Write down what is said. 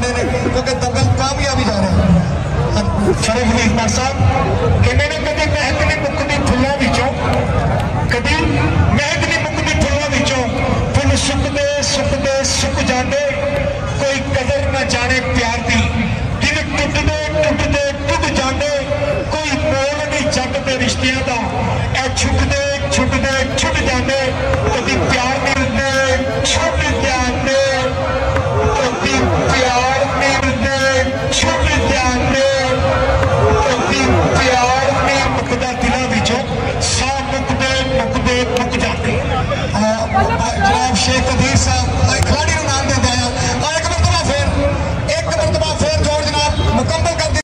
करने ने क्योंकि दंगल कामयाबी जा रहा है। फरीद खान साहब कहते ने कभी महक नहीं मुकती फुलों विचों, कभी महक नहीं मुकती फुलों विचों, फुल सुकते सुकते सुक जाते, कोई कदर न जाने प्यार दी, दिल टुटते टुटते टुट जाते, कोई मोल नहीं जग दे रिश्तियां दा, ऐ छुकते